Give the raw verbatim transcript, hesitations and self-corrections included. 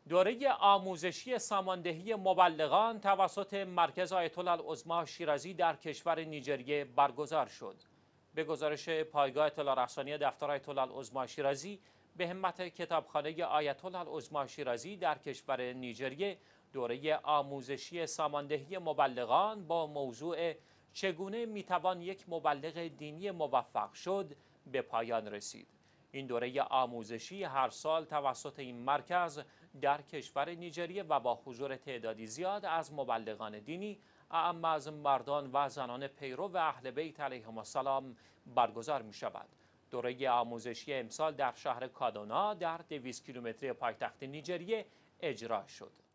دوره آموزشی ساماندهی مبلغان توسط مرکز آیت الله العظما شیرازی در کشور نیجریه برگزار شد. به گزارش پایگاه اطلاع رسانی دفتر آیت الله العظما شیرازی، به همت کتابخانه آیت الله العظما شیرازی در کشور نیجریه دوره آموزشی ساماندهی مبلغان با موضوع چگونه میتوان یک مبلغ دینی موفق شد به پایان رسید. این دوره آموزشی هر سال توسط این مرکز در کشور نیجریه و با حضور تعدادی زیاد از مبلغان دینی، اعم از مردان و زنان پیرو و اهل بیت علیهم السلام برگزار می شود. دوره آموزشی امسال در شهر کادونا در دویست کیلومتری پایتخت نیجریه اجرا شد.